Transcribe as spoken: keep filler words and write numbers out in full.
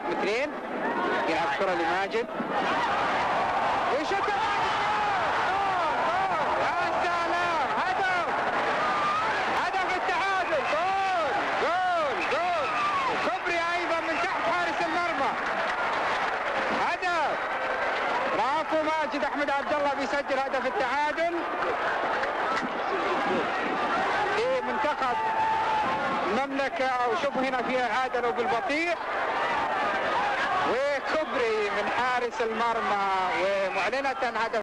مترين. يلعب كرة لماجد ويشوت. يا سلام، هدف هدف التعادل. جول جول جول كبري ايضا من تحت حارس المرمى. هدف. برافو ماجد. احمد عبد الله بيسجل هدف التعادل في منتخب المملكة. وشوفوا هنا فيها عادلوا بالبطيء، وكبري من حارس المرمى ومعلنة هدف